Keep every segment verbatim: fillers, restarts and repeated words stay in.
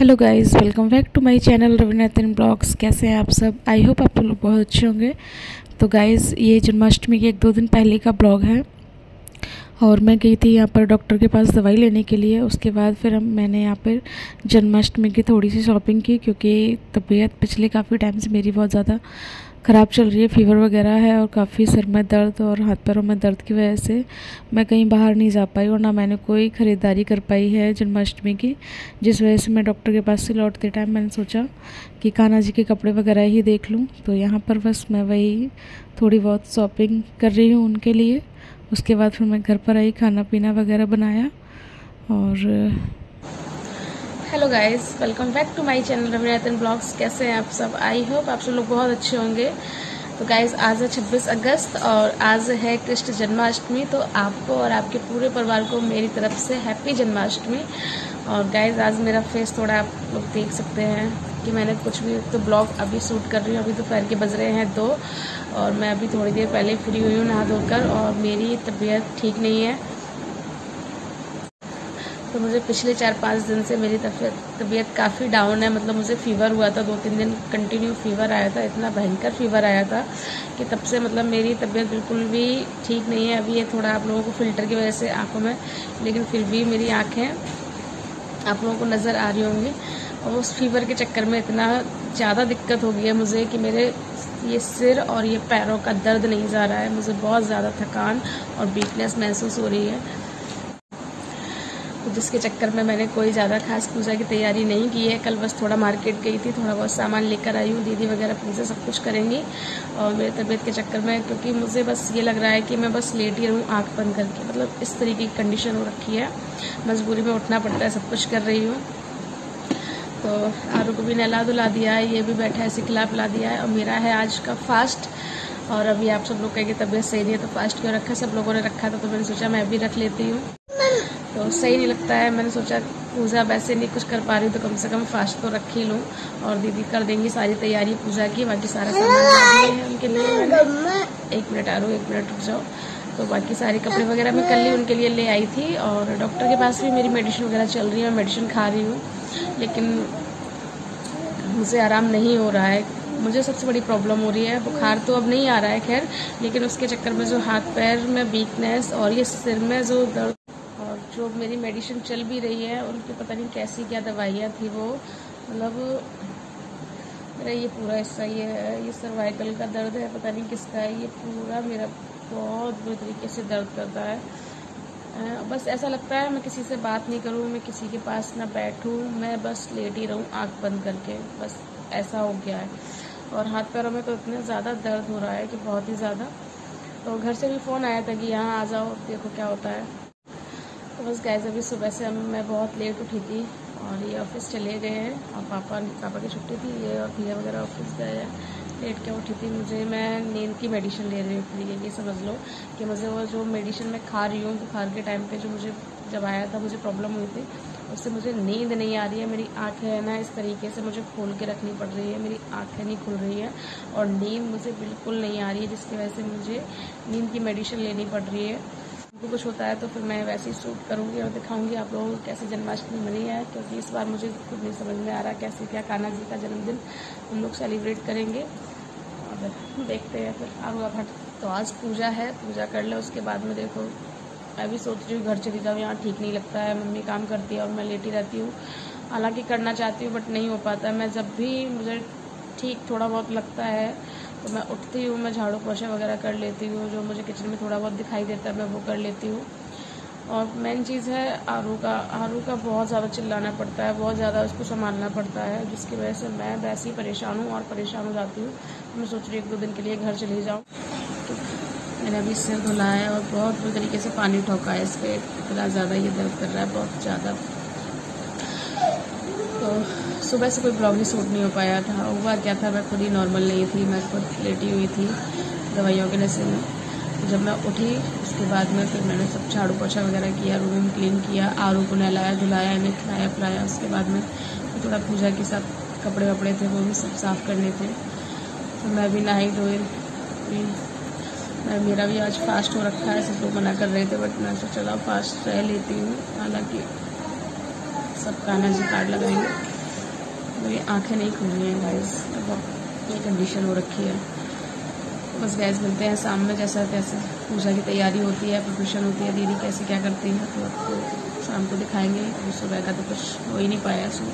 Hello guys, welcome back to my channel Ravinathan blogs. कैसे हैं आप सब? आई होप आप लोग बहुत अच्छे होंगे। तो गाइस, ये जन्माष्टमी के एक दो दिन पहले का ब्लॉग है और मैं गई थी यहाँ पर डॉक्टर के पास दवाई लेने के लिए। उसके बाद फिर हम मैंने यहाँ पर जन्माष्टमी की थोड़ी सी शॉपिंग की, क्योंकि तबीयत पिछले काफ़ी टाइम से मेरी बहुत ज़्यादा ख़राब चल रही है। फीवर वगैरह है और काफ़ी सिर में दर्द और हाथ पैरों में दर्द की वजह से मैं कहीं बाहर नहीं जा पाई और ना मैंने कोई ख़रीदारी कर पाई है जन्माष्टमी की, जिस वजह से मैं डॉक्टर के पास से लौटते टाइम मैंने सोचा कि कान्हा जी के कपड़े वगैरह ही देख लूँ। तो यहाँ पर बस मैं वही थोड़ी बहुत शॉपिंग कर रही हूँ उनके लिए। उसके बाद फिर मैं घर पर आई, खाना पीना वगैरह बनाया। और hello guys, welcome back to my channel Ravinathan blogs. कैसे हैं आप सब? आई होप आप सब लोग बहुत अच्छे होंगे। तो गाइस, आज है छब्बीस अगस्त और आज है कृष्ण जन्माष्टमी। तो आपको और आपके पूरे परिवार को मेरी तरफ से हैप्पी जन्माष्टमी। और गाइस, आज मेरा फेस थोड़ा आप लोग देख सकते हैं कि मैंने कुछ भी तो ब्लॉग अभी शूट कर रही हूँ। अभी दोपहर के बज रहे हैं दो और मैं अभी थोड़ी देर पहले फ्री हुई हूँ नहा धोकर, और मेरी तबीयत ठीक नहीं है। तो मुझे पिछले चार पाँच दिन से मेरी तबीयत तबीयत काफ़ी डाउन है। मतलब मुझे फ़ीवर हुआ था, दो तीन दिन कंटिन्यू फ़ीवर आया था, इतना भयंकर फ़ीवर आया था कि तब से मतलब मेरी तबीयत बिल्कुल भी ठीक नहीं है। अभी ये थोड़ा आप लोगों को फ़िल्टर की वजह से आंखों में, लेकिन फिर भी मेरी आँखें आप लोगों को नज़र आ रही होंगी। और उस फीवर के चक्कर में इतना ज़्यादा दिक्कत हो गई है मुझे कि मेरे ये सिर और ये पैरों का दर्द नहीं जा रहा है। मुझे बहुत ज़्यादा थकान और वीकनेस महसूस हो रही है, जिसके चक्कर में मैंने कोई ज़्यादा खास पूजा की तैयारी नहीं की है। कल बस थोड़ा मार्केट गई थी, थोड़ा बहुत सामान लेकर आई हूँ। दीदी वगैरह पूजा सब कुछ करेंगी और मेरी तबीयत के चक्कर में, क्योंकि मुझे बस ये लग रहा है कि मैं बस लेटी रहूँ आँख बंद करके। मतलब इस तरीके की कंडीशन हो रखी है, मजबूरी में उठना पड़ता है, सब कुछ कर रही हूँ। तो आरू को भी नहला धुला दिया है, ये भी बैठा है, सिखला पिला दिया है। और मेरा है आज का फास्ट। और अभी आप सब लोग कहेंगे तबीयत सही नहीं है तो फास्ट क्यों रखा? सब लोगों ने रखा था तो मैंने सोचा मैं भी रख लेती हूँ। तो सही नहीं लगता है, मैंने सोचा पूजा वैसे नहीं कुछ कर पा रही तो कम से कम फास्ट तो रख ही लूँ। और दीदी कर देंगी सारी तैयारी पूजा की, बाकी सारा सामान है उनके लिए। एक मिनट आरू, एक मिनट रुक जाओ। तो बाकी सारे कपड़े वगैरह मैं कल ही उनके लिए ले आई थी। और डॉक्टर के पास भी मेरी मेडिसिन वगैरह चल रही है, मैं मेडिसिन खा रही हूँ, लेकिन मुझे आराम नहीं हो रहा है। मुझे सबसे बड़ी प्रॉब्लम हो रही है, बुखार तो अब नहीं आ रहा है खैर, लेकिन उसके चक्कर में जो हाथ पैर में वीकनेस और ये सिर में जो दर्द, और जो मेरी मेडिसिन चल भी रही है उनकी पता नहीं कैसी क्या दवाइयाँ थी वो। मतलब मेरा ये पूरा हिस्सा ये है, ये सर्वाइकल का दर्द है, पता नहीं किसका है, ये पूरा मेरा बहुत बुरी तरीके से दर्द करता है। बस ऐसा लगता है मैं किसी से बात नहीं करूँ, मैं किसी के पास ना बैठूँ, मैं बस लेटी रहूँ आँख बंद करके, बस ऐसा हो गया है। और हाथ पैरों में तो इतना ज़्यादा दर्द हो रहा है कि बहुत ही ज़्यादा। तो घर से भी फ़ोन आया था कि यहाँ आ जाओ, देखो क्या होता है। तो बस गाइस, अभी सुबह से मैं बहुत लेट उठी थी और ये ऑफिस चले गए हैं और पापा पापा की छुट्टी थी, ये और भैया वगैरह ऑफिस गए हैं। लेट के उठी थी, मुझे मैं नींद की मेडिसिन ले रही हूँ। ये समझ लो कि मुझे वो जो मेडिसिन मैं खा रही हूँ बुखार के टाइम पे, जो मुझे जब आया था मुझे प्रॉब्लम हुई थी, उससे मुझे नींद नहीं आ रही है। मेरी आँखें है ना इस तरीके से मुझे खोल के रखनी पड़ रही है, मेरी आँखें नहीं खुल रही है और नींद मुझे बिल्कुल नहीं आ रही है, जिसकी वजह से मुझे नींद की मेडिसिन लेनी पड़ रही है। उनको कुछ होता है तो फिर मैं वैसे ही शूट करूँगी और दिखाऊंगी आप लोगों को कैसे जन्माष्टमी मनी है, क्योंकि इस बार मुझे खुद नहीं समझ में आ रहा कैसे क्या कान्हा जी का जन्मदिन हम लोग सेलिब्रेट करेंगे। और देखते हैं फिर आगे भट। तो आज पूजा है, पूजा कर ले, उसके बाद में देखो मैं भी सोच रही हूँ घर चली जाऊँ, यहाँ ठीक नहीं लगता है, मम्मी काम करती है और मैं लेटी रहती हूँ। हालांकि करना चाहती हूँ बट नहीं हो पाता। मैं जब भी मुझे ठीक थोड़ा बहुत लगता है तो मैं उठती हूँ, मैं झाड़ू पोछा वगैरह कर लेती हूँ, जो मुझे किचन में थोड़ा बहुत दिखाई देता है मैं वो कर लेती हूँ। और मेन चीज़ है आरू का आरू का बहुत ज़्यादा चिल्लाना पड़ता है, बहुत ज़्यादा उसको संभालना पड़ता है, जिसकी वजह से मैं वैसे ही परेशान हूँ और परेशान हो जाती हूँ। मैं सोच रही हूँ एक दो दिन के लिए घर चली जाऊँ। तो मैंने अभी सिर धुला है और बहुत बुरी तरीके से पानी ठोका है इस पर, इतना ज़्यादा ये दर्द कर रहा है, बहुत ज़्यादा। तो सुबह से कोई ब्लॉग भी शूट नहीं हो पाया था। हुआ क्या था, मैं खुद ही नॉर्मल नहीं थी, मैं खुद लेटी हुई थी दवाइयों के नशे में। जब मैं उठी उसके बाद में फिर मैंने सब झाड़ू पोछा वगैरह किया, रूम क्लीन किया, आरू को नहलाया धुलाया, इन्हें खिलाया पिलाया। उसके बाद में थोड़ा पूजा के सब कपड़े वपड़े थे वो भी सब साफ़ करने थे। तो मैं भी नहाई धोई, मैं मेरा भी आज फास्ट हो रखा है, सब लोग मना कर रहे थे बट मैं सोचा चला फास्ट रह लेती हूँ। हालांकि सब कान्हा जी कार्ड लगाएंगे मेरी आंखें नहीं खुल रही हैं गाइस, मतलब ये कंडीशन हो रखी है। बस गैस मिलते हैं शाम में, जैसा तैसे पूजा की तैयारी होती है, प्रिपरेशन होती है, दीदी कैसे क्या करती है तो आपको शाम को दिखाएंगे। अभी सुबह का तो कुछ हो ही नहीं पाया सो।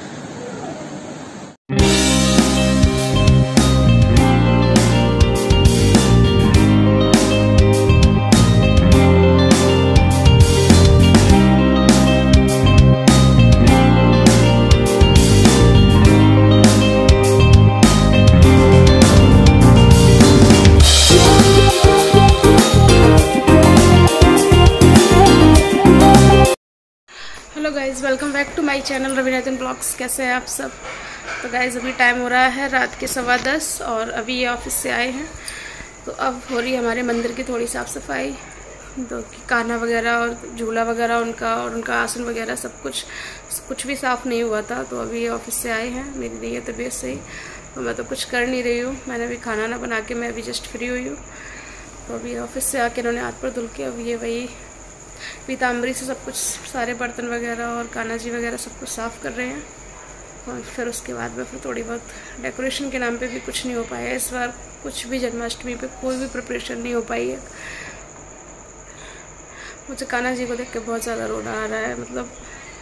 Hello guys, welcome back to my channel Ravinathan blogs. कैसे हैं आप सब? तो गाइज़ अभी टाइम हो रहा है रात के सवा दस और अभी ये ऑफिस से आए हैं। तो अब हो रही है हमारे मंदिर की थोड़ी साफ़ सफाई, तो कान्हा वगैरह और झूला वगैरह उनका और उनका आसन वगैरह सब कुछ कुछ भी साफ़ नहीं हुआ था। तो अभी ये ऑफिस से आए हैं, मेरी नहीं है तबीयत सही, तो मैं तो कुछ कर नहीं रही हूँ। मैंने अभी खाना ना बना के मैं अभी जस्ट फ्री हुई हूँ। तो अभी ऑफिस से आके इन्होंने हाथ पर धुल के अब ये वही पीताम्बरी से सब कुछ सारे बर्तन वगैरह और कान्हा जी वगैरह सब कुछ साफ़ कर रहे हैं। और फिर उसके बाद में फिर थोड़ी बहुत डेकोरेशन के नाम पे भी कुछ नहीं हो पाया इस बार, कुछ भी जन्माष्टमी पे कोई भी प्रिपरेशन नहीं हो पाई है। मुझे कान्हा जी को देख के बहुत ज़्यादा रोना आ रहा है। मतलब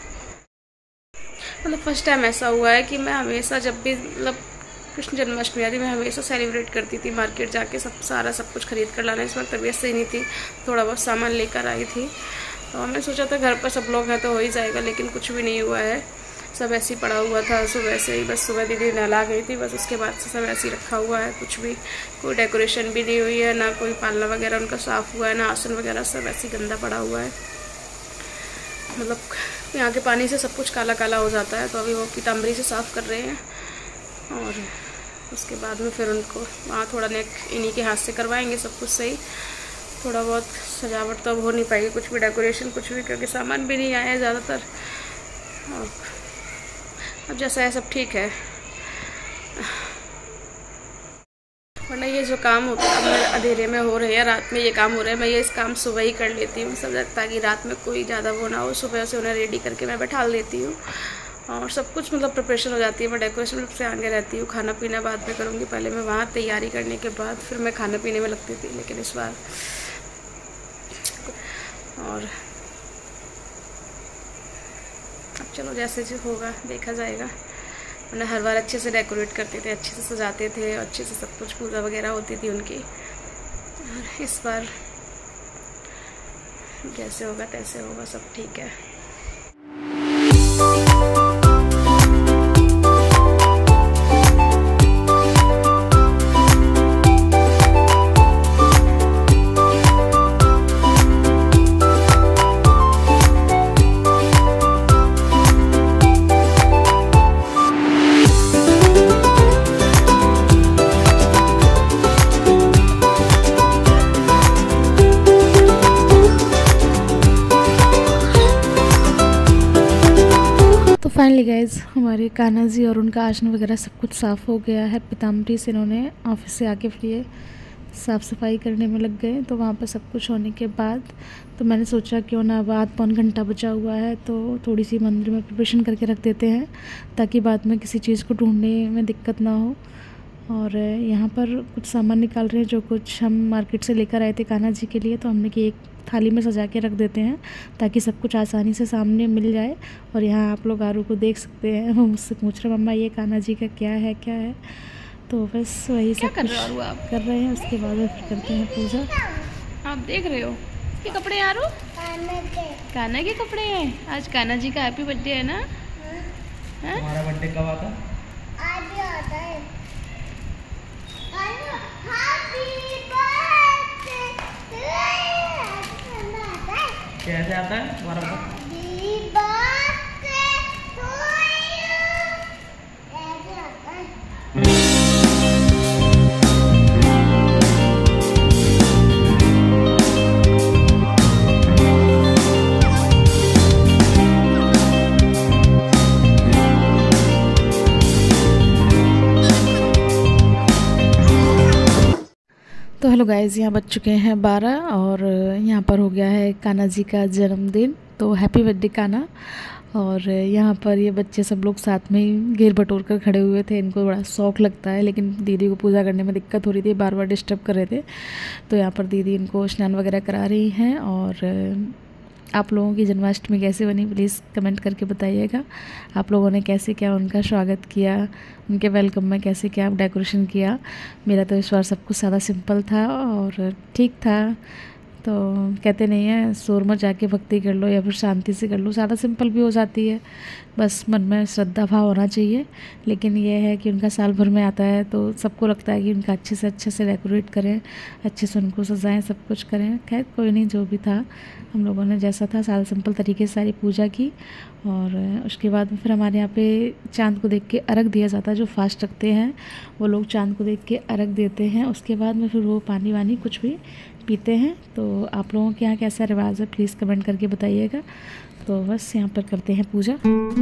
मतलब फर्स्ट टाइम ऐसा हुआ है कि मैं हमेशा जब भी मतलब कृष्ण जन्माष्टमी आदि मैं हमेशा सेलिब्रेट करती थी, मार्केट जाके सब सारा सब कुछ खरीद कर लाना। इस बार तबीयत सही नहीं थी, थोड़ा बहुत सामान लेकर आई थी। तो मैंने सोचा था घर पर सब लोग हैं तो हो ही जाएगा, लेकिन कुछ भी नहीं हुआ है। सब ऐसे ही पड़ा हुआ था सुबह से ही, बस सुबह दीदी नहला गई थी, बस उसके बाद से सब ऐसे ही रखा हुआ है। कुछ भी कोई डेकोरेशन भी नहीं हुई है, ना कोई पालना वगैरह उनका साफ़ हुआ है, ना आसन वगैरह, सब ऐसे ही गंदा पड़ा हुआ है। मतलब यहाँ के पानी से सब कुछ काला काला हो जाता है। तो अभी वो पीताम्बरी से साफ़ कर रहे हैं और उसके बाद में फिर उनको वहाँ थोड़ा नेक इन्हीं के हाथ से करवाएंगे सब कुछ सही। थोड़ा बहुत सजावट तो अब हो नहीं पाएगी, कुछ भी डेकोरेशन कुछ भी, क्योंकि सामान भी नहीं आया है ज़्यादातर। अब जैसा है सब ठीक है, वरना ये जो काम होता है अब अंधेरे में हो रहे हैं, रात में ये काम हो रहा है, मैं ये इस काम सुबह ही कर लेती हूँ सब, ताकि रात में कोई ज़्यादा वो ना हो। सुबह से उन्हें रेडी करके मैं बैठा लेती हूँ और सब कुछ मतलब प्रिपरेशन हो जाती है। मैं डेकोरेशन से आगे रहती हूँ, खाना पीना बाद में करूँगी। पहले मैं वहाँ तैयारी करने के बाद फिर मैं खाने पीने में लगती थी, लेकिन इस बार और अब चलो जैसे जो होगा देखा जाएगा। मैंने हर बार अच्छे से डेकोरेट करते थे, अच्छे से सजाते थे, अच्छे से सब कुछ पूजा वगैरह होती थी उनकी। और इस बार जैसे होगा तैसे होगा, सब ठीक है। फाइनली गाइज हमारे कान्हा जी और उनका आसन वगैरह सब कुछ साफ़ हो गया है। पीताम्बरी से इन्होंने ऑफिस से आके फिर ये साफ़ सफाई करने में लग गए। तो वहाँ पर सब कुछ होने के बाद तो मैंने सोचा क्यों ना अब आध पौन घंटा बचा हुआ है तो थोड़ी सी मंदिर में प्रिपरेशन करके रख देते हैं, ताकि बाद में किसी चीज़ को ढूंढने में दिक्कत ना हो। और यहाँ पर कुछ सामान निकाल रहे हैं जो कुछ हम मार्केट से लेकर आए थे कान्हा जी के लिए। तो हमने कि एक थाली में सजा के रख देते हैं ताकि सब कुछ आसानी से सामने मिल जाए। और यहाँ आप लोग आरू को देख सकते हैं, वो मुझसे पूछ रहे मम्मा ये कान्हा जी का क्या है क्या है। तो बस वही सब कर कुछ रहे आप? कर रहे हैं। उसके बाद फिर करते हैं पूजा। आप देख रहे हो ये कपड़े आरू कान्हा के कपड़े हैं। आज कान्हा जी का हैप्पी बर्थडे है ना? हमारा बर्थडे कब आता? आज आता है। कैसे आता है तुम्हारा बर्थडे? तो हेलो गाइज़, यहाँ बज चुके हैं बारह और यहाँ पर हो गया है कान्हा जी का जन्मदिन। तो हैप्पी बर्थडे कान्हा। और यहाँ पर ये बच्चे सब लोग साथ में ही घेर बटोर कर खड़े हुए थे। इनको बड़ा शौक़ लगता है, लेकिन दीदी को पूजा करने में दिक्कत हो रही थी, बार बार डिस्टर्ब कर रहे थे। तो यहाँ पर दीदी इनको स्नान वगैरह करा रही हैं। और आप लोगों की जन्माष्टमी कैसे बनी प्लीज़ कमेंट करके बताइएगा। आप लोगों ने कैसे क्या उनका स्वागत किया, उनके वेलकम में कैसे क्या डेकोरेशन किया। मेरा तो इस बार सब कुछ सादा सिंपल था और ठीक था। तो कहते नहीं है शोर में जाके भक्ति कर लो या फिर शांति से कर लो, सादा सिंपल भी हो जाती है, बस मन में श्रद्धा भाव होना चाहिए। लेकिन यह है कि उनका साल भर में आता है तो सबको लगता है कि उनका अच्छे से अच्छे से डेकोरेट करें, अच्छे से उनको सजाएं, सब कुछ करें। खैर कोई नहीं, जो भी था हम लोगों ने जैसा था सादा सिंपल तरीके से सारी पूजा की। और उसके बाद फिर हमारे यहाँ पे चाँद को देख के अर्घ दिया जाता है। जो फास्ट रखते हैं वो लोग चाँद को देख के अर्घ देते हैं। उसके बाद में फिर वो पानी वानी कुछ भी पीते हैं। तो आप लोगों के यहाँ कैसा रिवाज है प्लीज़ कमेंट करके बताइएगा। तो बस यहाँ पर करते हैं पूजा।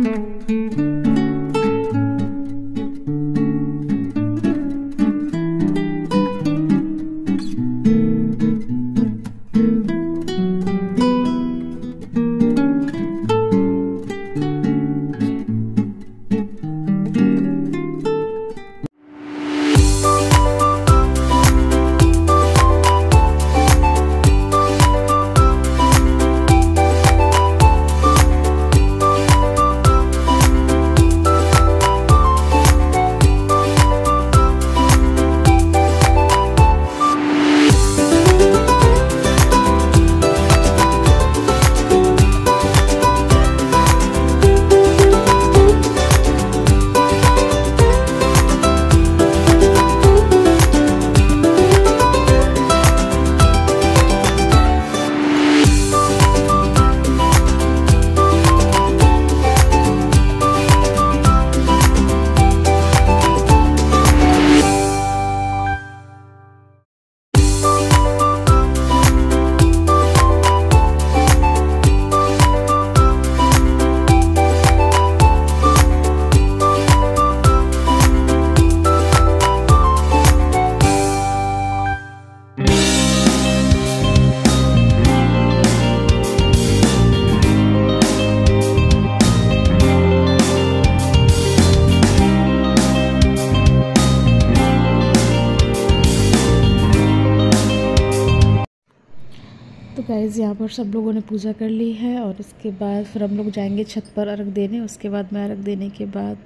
तो गाइज़ यहाँ पर सब लोगों ने पूजा कर ली है और इसके बाद फिर हम लोग जाएंगे छत पर अर्घ देने। उसके बाद में अर्घ देने के बाद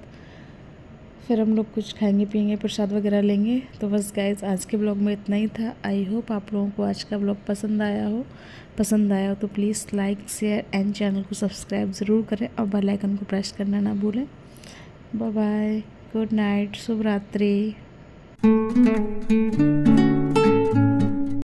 फिर हम लोग कुछ खाएंगे पिएंगे, प्रसाद वगैरह लेंगे। तो बस गाइज़ आज के ब्लॉग में इतना ही था। आई होप आप लोगों को आज का ब्लॉग पसंद आया हो। पसंद आया हो तो please like share and channel को सब्सक्राइब ज़रूर करें और बेल आइकन को प्रेस करना ना भूलें। बाय बाय, गुड नाइट, शुभ रात्रि।